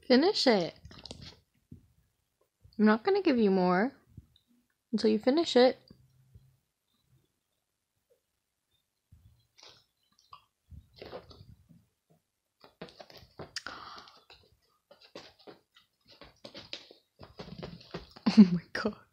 Finish it. I'm not gonna give you more until you finish it. Oh my god.